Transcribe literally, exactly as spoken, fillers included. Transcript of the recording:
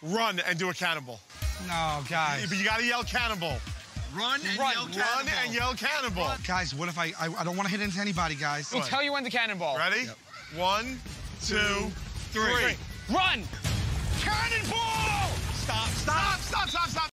run and do a cannonball. No, guys. But you gotta yell cannonball. Run and Run, yell run cannonball. and yell cannonball. Run. Guys, what if I, I, I don't want to hit into anybody, guys. We'll tell you when to cannonball. Ready? Yep. One, two, three. Run! Cannonball! Stop, stop, stop, stop, stop.